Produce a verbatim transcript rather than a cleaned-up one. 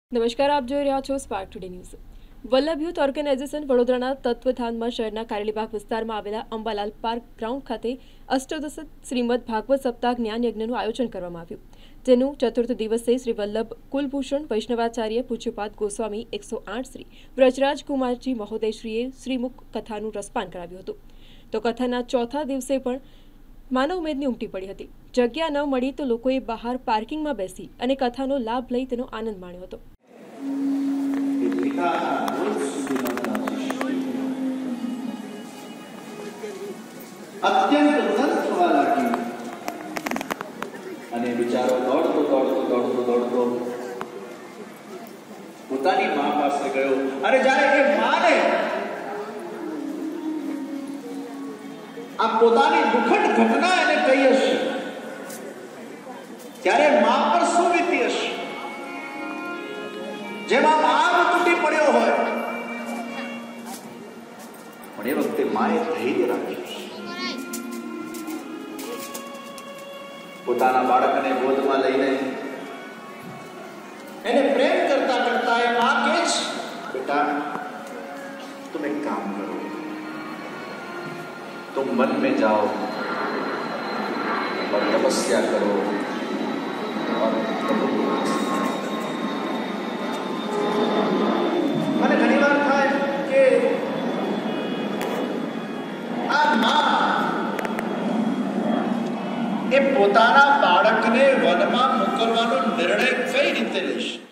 નમસ્કાર, આપ જોઈ રહ્યા છો spark today news. Vallabh youth organization વડોદરાના તત્વધાનમાં શહેરના કારેલીબાગ વિસ્તારમાં આવેલા અંબાલાલ પાર્ક ગ્રાઉન્ડ ખાતે અષ્ટોદશ શ્રીમદ ભાગવત સપ્તાહ જ્ઞાન યજ્ઞનું આયોજન કરવામાં આવ્યું, જેનું ચતુર્થ દિવસે શ્રી વલ્લભ કુલભૂષણ વૈષ્ણવાચાર્ય પૂજ્યપાદ ગોસ્વામી એકસો આઠ શ્રી વ્રજરાજ કુમારજી મહોદયશ્રીએ શ્રીમુખ કથાનું રસપાન કરાવ્યું હતું। તો કથાના ચોથા દિવસે પણ માનવ મેદની ઉમટી પડી હતી। જગ્યા ન મળી તો લોકોએ બહાર પાર્કિંગમાં બેસી અને કથાનો લાભ લઈ તેનો આનંદ માણ્યો હતો। અત્યંત ઉન્નત થવા લાગી અને બિચારો દોડતો દોડતો દોડતો દોડતો પોતાની મા પાસે ગયો। અને જ્યારે એ માને આ પોતાની દુઃખદ ઘટના એને કહી હશે, ત્યારે મા પર શું વીતી હશે? જેમાં આગ તૂટી પડ્યો હોય, પણ એ વખતે માએ ધૈર્ય રાખ્યું, પોતાના બાળકને ગોદમાં લઈને એને પ્રેમ કરતા કરતા એ માં કહે છે, બેટા तुम एक काम करो, तुम मन में जाओ और तपस्या करो और મને ઘણી વાર થાય કે આ માં એ પોતાના બાળકને વનમાં મોકલવાનો નિર્ણય કઈ રીતે લેશે?